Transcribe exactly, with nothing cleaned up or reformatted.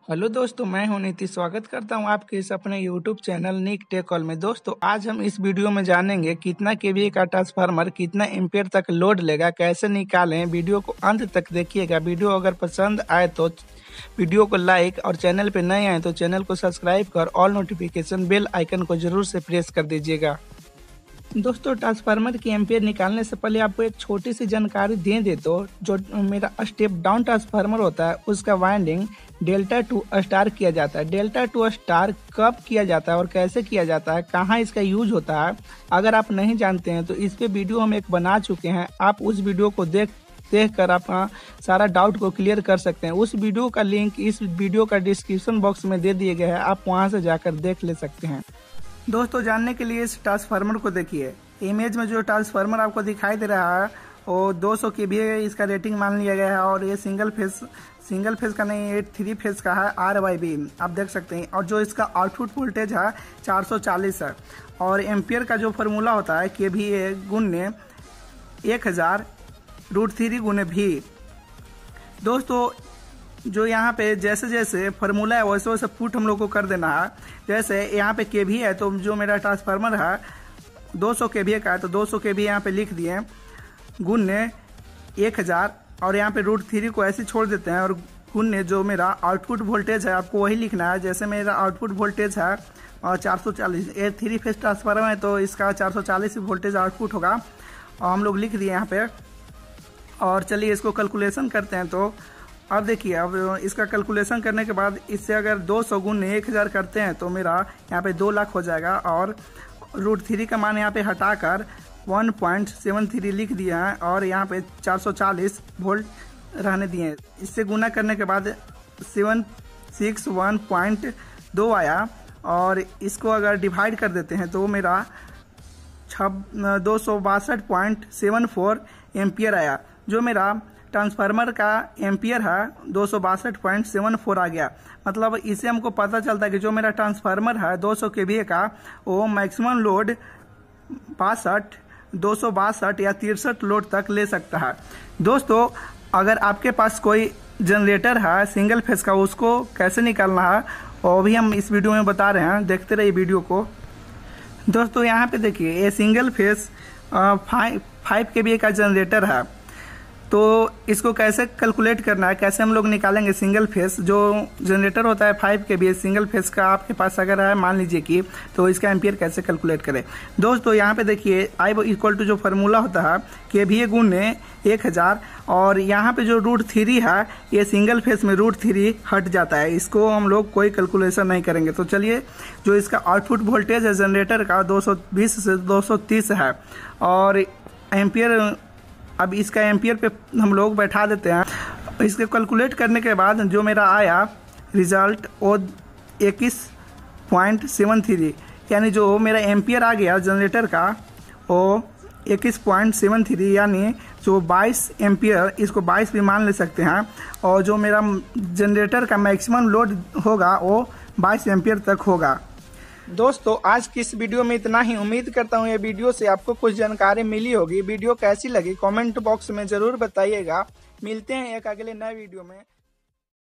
Hello दोस्तों, मैं हूं नीतीश। स्वागत करता हूं आपके इस अपने YouTube channel Nick tech call में। दोस्तों, आज हम इस वीडियो में जानेंगे कितना केवीए का ट्रांसफार्मर कितना एम्पियर तक लोड लेगा, कैसे निकालें। वीडियो को अंत तक देखिएगा। वीडियो अगर पसंद आए तो वीडियो को लाइक और चैनल पे नए आए तो चैनल को सब्सक्राइब कर ऑल नोटिफिकेशन बेल आइकन को जरूर से प्रेस कर दीजिएगा। दोस्तों, ट्रांसफार्मर की एम्पियर निकालने से पहले आपको एक छोटी सी जानकारी दे दे तो जो मेरा स्टेप डाउन ट्रांसफार्मर होता है उसका वाइंडिंग डेल्टा टू स्टार किया जाता है। डेल्टा टू स्टार कब किया जाता है और कैसे किया जाता है, कहाँ इसका यूज होता है, अगर आप नहीं जानते हैं तो इस पे वीडियो हम एक बना चुके हैं। आप उस वीडियो को देख देख कर अपना सारा डाउट को क्लियर कर सकते हैं। उस वीडियो का लिंक इस वीडियो का डिस्क्रिप्शन बॉक्स में दे दिए गए हैं, आप वहाँ से जाकर देख ले सकते हैं। दोस्तों, जानने के लिए इस ट्रांसफार्मर को देखिए। इमेज में जो ट्रांसफार्मर आपको दिखाई दे रहा है वो दो सौ केवीए इसका रेटिंग मान लिया गया है और ये सिंगल फेज सिंगल फेज का नहीं, ये थ्री फेज का है। आर वाई बी आप देख सकते हैं। और जो इसका आउटपुट वोल्टेज है चार सौ चालीस है। और एम्पियर का जो फार्मूला होता है केवीए गुने एक हजार रूट थ्री गुने भी। दोस्तों, जो यहाँ पे जैसे जैसे फार्मूला है वैसे वैसे पुट हम लोग को कर देना है। जैसे यहाँ पे केवी है तो जो मेरा ट्रांसफार्मर है दो सौ केवीए का है तो दो सौ केवी यहाँ पे लिख दिए गुने एक हजार और यहाँ पे रूट थ्री को ऐसे छोड़ देते हैं और गुने जो मेरा आउटपुट वोल्टेज है आपको वही लिखना है। जैसे मेरा आउटपुट वोल्टेज है और चार सौ चालीस, ये थ्री फेज ट्रांसफार्मर है तो इसका चार सौ चालीस वोल्टेज आउटपुट होगा और हम लोग लिख दिए यहाँ पे। और चलिए इसको कैलकुलेशन करते हैं। तो अब देखिए, अब इसका कैलकुलेशन करने के बाद इससे अगर दो सौ गुने एक हज़ार करते हैं तो मेरा यहाँ पे दो लाख हो जाएगा। और रूट थ्री का मान यहाँ पे हटाकर वन पॉइंट सेवन थ्री लिख दिया है और यहाँ पे चार सौ चालीस वोल्ट रहने दिए हैं। इससे गुना करने के बाद सेवन सिक्स वन पॉइंट दो आया और इसको अगर डिवाइड कर देते हैं तो मेरा छब दो सौ बासठ पॉइंट सेवन फोर एम्पियर आया। जो मेरा ट्रांसफार्मर का एम्पियर है दो सौ बासठ पॉइंट सेवन फोर आ गया। मतलब इससे हमको पता चलता है कि जो मेरा ट्रांसफार्मर है दो सौ केवीए का वो मैक्सिमम लोड बासठ दो सौ बासठ या तिरसठ लोड तक ले सकता है। दोस्तों, अगर आपके पास कोई जनरेटर है सिंगल फेज का, उसको कैसे निकालना है वो भी हम इस वीडियो में बता रहे हैं, देखते रहिए वीडियो को। दोस्तों, यहाँ पे देखिए ये single phase five five KVA का जनरेटर है तो इसको कैसे कैलकुलेट करना है, कैसे हम लोग निकालेंगे सिंगल फेस। जो जनरेटर होता है फाइव के बी सिंगल फेस का आपके पास अगर है मान लीजिए कि, तो इसका एम्पियर कैसे कैलकुलेट करें। दोस्तों, यहाँ पे देखिए आई इक्वल टू जो फार्मूला होता है के वी गुने एक हज़ार और यहाँ पे जो रूट थ्री है ये सिंगल फेस में रूट थ्री हट जाता है, इसको हम लोग कोई कैलकुलेशन नहीं करेंगे। तो चलिए, जो इसका आउटपुट वोल्टेज है जनरेटर का दो सौ बीस से दो सौ तीस है और एम्पियर, अब इसका एम्पियर पे हम लोग बैठा देते हैं। इसके कैलकुलेट करने के बाद जो मेरा आया रिजल्ट वो इक्कीस पॉइंट सेवन थ्री, यानी जो मेरा एम्पियर आ गया जनरेटर का वो इक्कीस पॉइंट सेवन थ्री, यानी जो बाईस एम्पियर, इसको बाईस भी मान ले सकते हैं। और जो मेरा जनरेटर का मैक्सिमम लोड होगा वो बाईस एम्पियर तक होगा। दोस्तों, आज की इस वीडियो में इतना ही। उम्मीद करता हूँ ये वीडियो से आपको कुछ जानकारी मिली होगी। वीडियो कैसी लगी कमेंट बॉक्स में जरूर बताइएगा। मिलते हैं एक अगले नए वीडियो में।